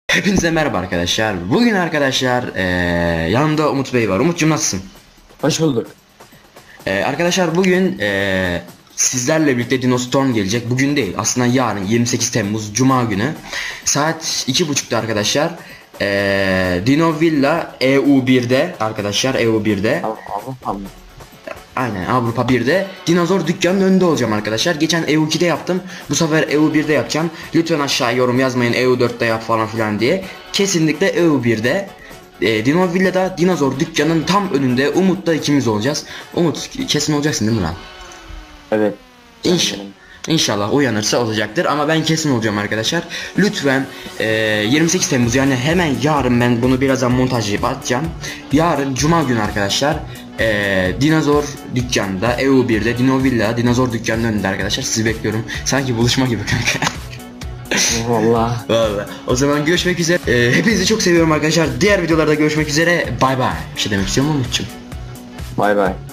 Hepinize merhaba arkadaşlar. Bugün arkadaşlar yanımda Umut Bey var. Umut'cum nasılsın? Hoş bulduk. Arkadaşlar bugün sizlerle birlikte Dinostorm gelecek. Bugün değil, aslında yarın 28 Temmuz Cuma günü saat 2.30'da arkadaşlar. Dino Villa EU1'de arkadaşlar, EU1'de. Tamam. Aynen, Avrupa 1'de dinozor dükkanının önünde olacağım arkadaşlar. Geçen EU2'de yaptım. Bu sefer EU1'de yapacağım. Lütfen aşağı yorum yazmayın EU4'te yap falan filan diye. Kesinlikle EU1'de Dino Villa'da dinozor dükkanının tam önünde Umut'ta ikimiz olacağız. Umut kesin olacaksın değil mi lan? Evet. İnşallah uyanırsa olacaktır ama ben kesin olacağım arkadaşlar. Lütfen 28 Temmuz, yani hemen yarın, ben bunu birazdan montajlayıp atacağım. Yarın Cuma günü arkadaşlar dinozor dükkanda EU1'de Dino Villa dinozor dükkanının önünde arkadaşlar, sizi bekliyorum. Sanki buluşma gibi kanka. Vallahi. O zaman görüşmek üzere. Hepinizi çok seviyorum arkadaşlar. Diğer videolarda görüşmek üzere. Bay bay. Bir şey demek istiyor musun Umut'cum? Bay bay.